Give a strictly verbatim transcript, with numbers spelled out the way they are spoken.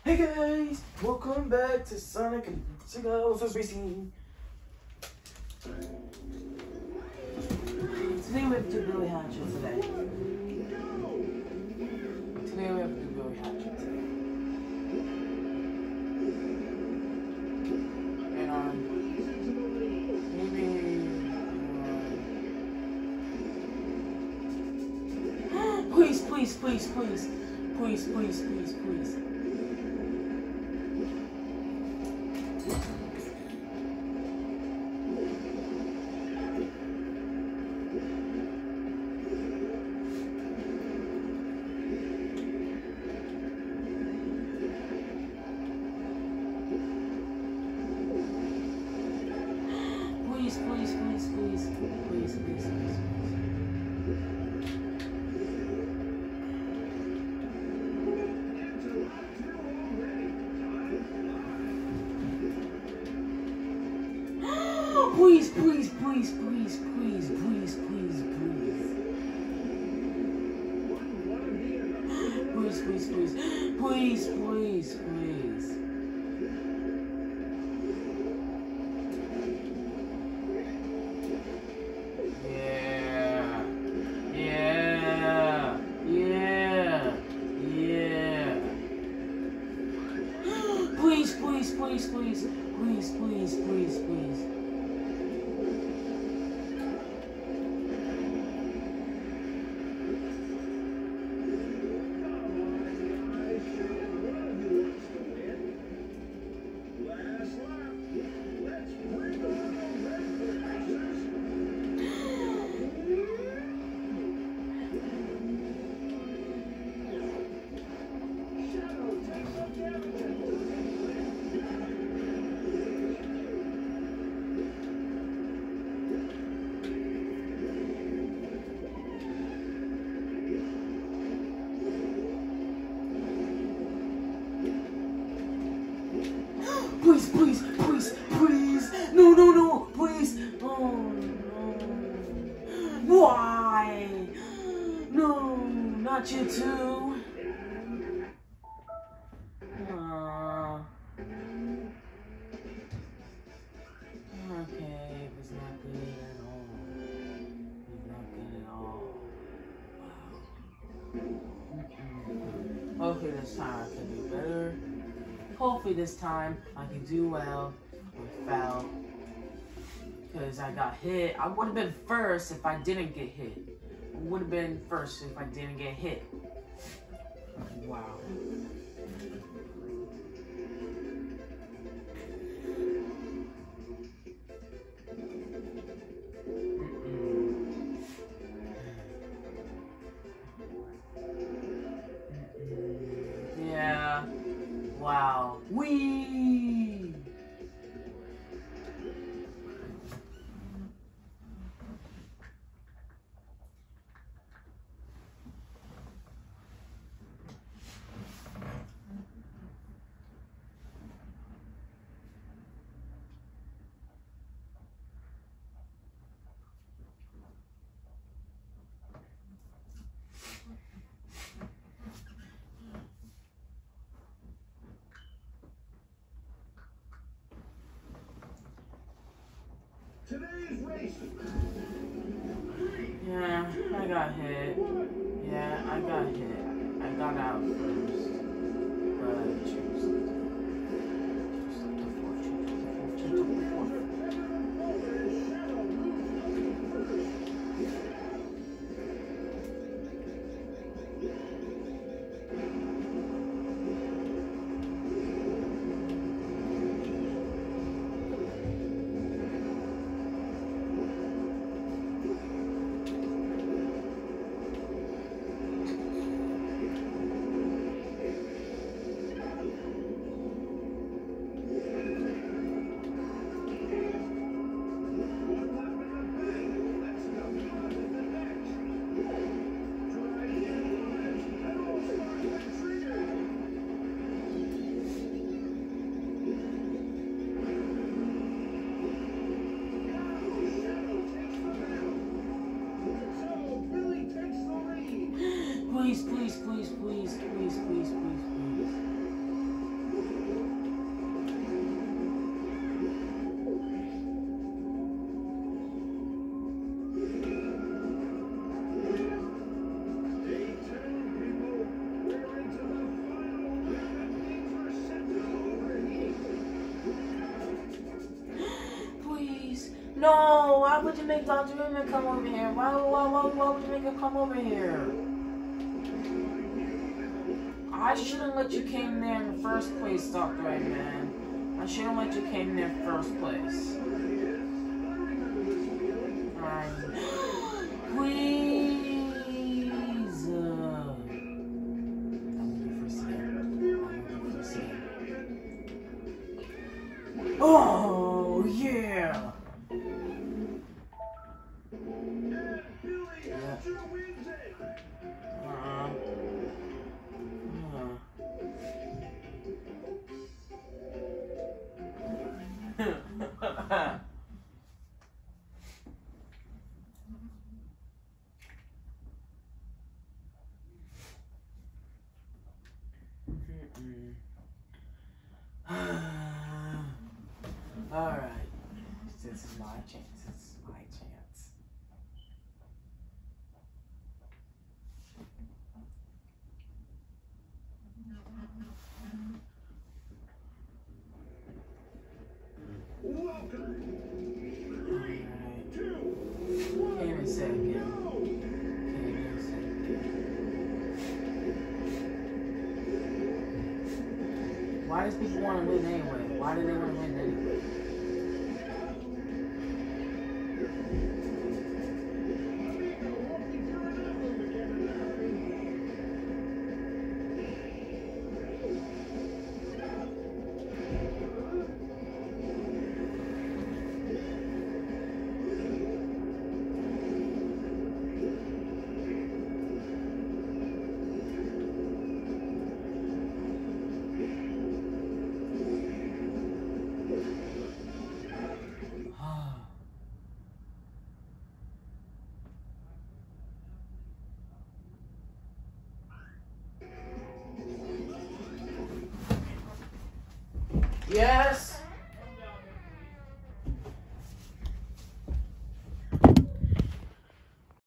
Hey guys, welcome back to Sonic and Shadows Racing. Today we have to do Billy Hatchet today. Today we have to do Billy Hatchet today. And um, maybe uh, please, please, please, please, please, please, please, please. Please, please, please, please, please, please, please, please. Please, please, please, please, please, please, please, please. Please, please, please, please, please, please. Yeah, yeah, yeah, yeah. Please, please, please, please, please, please, please, please. Please, please, please, please. No, no, no, please. Oh, no. Why? No, not you too. Uh, okay, it's not good at all. It's not good at all. Wow. Okay, this time I can do better. Hopefully this time I can do well without, because I got hit. I would have been first if I didn't get hit. I would have been first if I didn't get hit. Wow. Yeah. Wow. Whee! Today's race. Yeah, I got hit. Yeah, I got hit. I got out first. But choose the fourth. Choose the fourth. Choose the fourth. Please, please, please, please, please, please, please, please. Why would you make Doctor Newman come over here? Why, why, why, why would you make him come over here? I shouldn't let you came there in the first place, Doctor Eggman. I shouldn't let you came there in the first place. Alright. Please! Uh, I won't be first again. I won't be first again. Oh, yeah! Alright. This is my chance. This is my chance. Welcome. Alright. Came in second. Came in second. Why does people want to win anyway? Why do they want to win anyway? Yes.